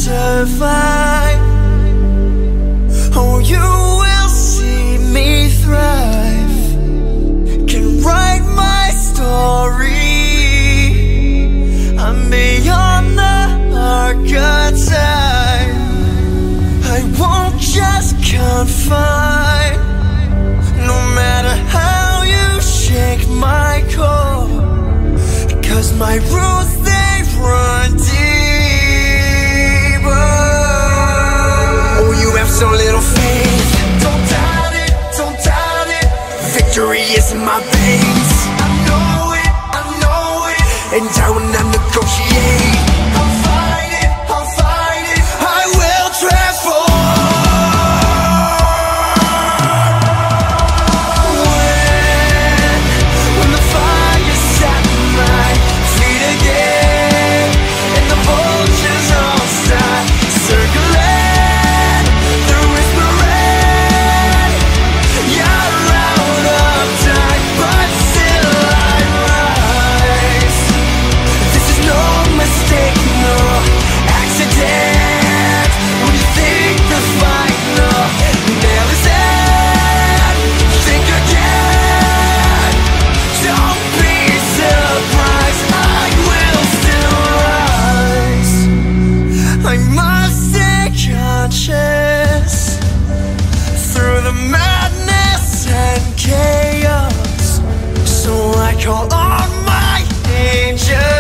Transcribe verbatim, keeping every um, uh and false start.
survive. Oh, you will see me thrive. Can write my story. I'm beyond the archetype. I won't just confine. No matter how you shake my core, 'cause my roots, they run deeper. Oh, you have so little faith. Don't doubt it, don't doubt it. Victory is in my veins. I know it, I know it. And I will not negotiate. I'll fight it, I'll fight it. I will transform. Through the madness and chaos, so I call on my angels.